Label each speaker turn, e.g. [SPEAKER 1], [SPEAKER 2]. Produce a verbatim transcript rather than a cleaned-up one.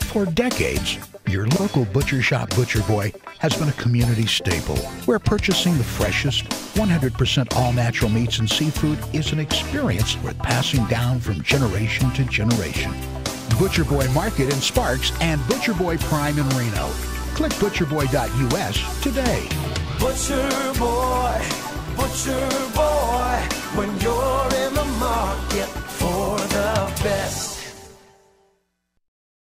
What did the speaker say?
[SPEAKER 1] For decades, your local butcher shop Butcher Boy has been a community staple, where purchasing the freshest, one hundred percent all-natural meats and seafood is an experience worth passing down from generation to generation. Butcher Boy Market in Sparks and Butcher Boy Prime in Reno. Click butcher boy dot U S today.
[SPEAKER 2] Butcher Boy, Butcher